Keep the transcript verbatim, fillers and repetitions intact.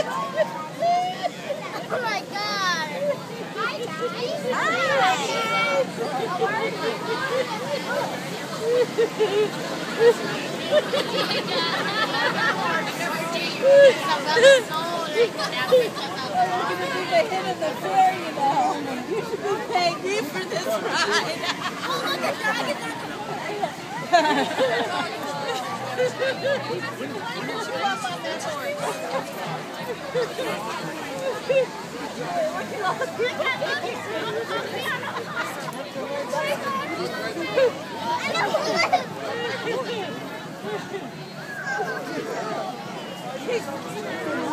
Oh my God! Hi guys! Hi! How are you? You should be paying me for this ride. Oh, look at Doggie! He's